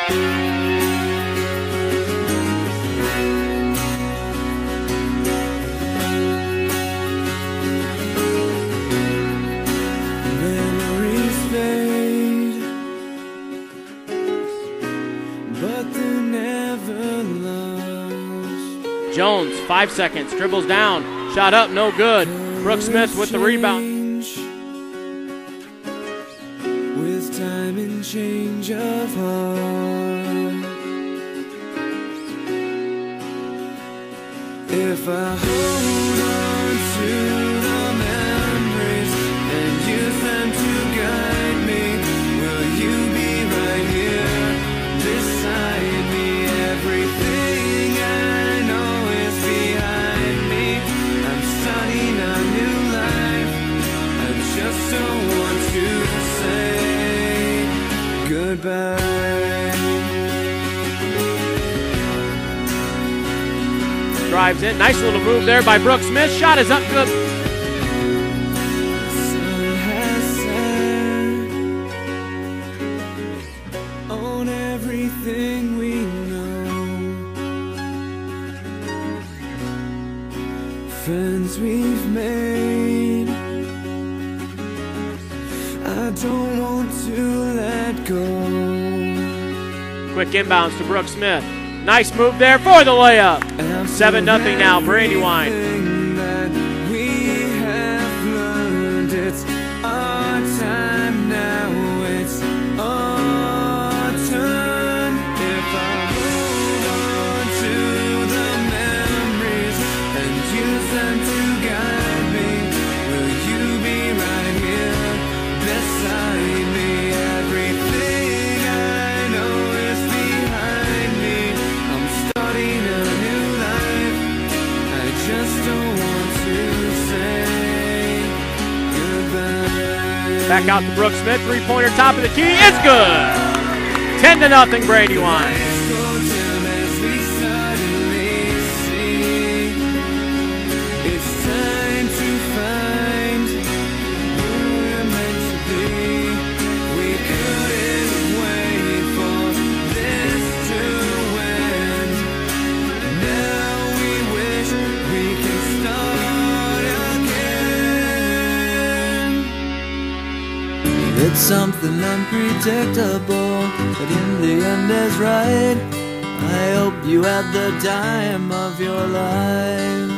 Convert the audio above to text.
Jones, 5 seconds, dribbles down, shot up, no good. Brooke Smith with the rebound. With time and change of heart, if I hold on to the memories and use them to guide me, will you be right here beside me? Everything I know is behind me. I'm starting a new life. I just don't want to say goodbye. Drives in, nice little move there by Brooke Smith. Shot is up good. The sun has set on everything we know. Friends we've made, I don't want to let go. Quick inbounds to Brooke Smith. Nice move there for the layup. 7-0 now, Brandywine. That we have learned, it's our time now, it's our turn. If I hold on to the memories and use them to guide me, will you be right here beside me? Everything I know is behind me. I'm starting a new life. I just don't want to say goodbye. Back out to Brooke Smith, three-pointer, top of the key, it's good. 10-0 Brandywine. As we suddenly see, it's time to find who we're meant to be. We couldn't wait for this to end. Now we wish we can start again. It's something unpredictable, but in the end is right. I hope you had the time of your life.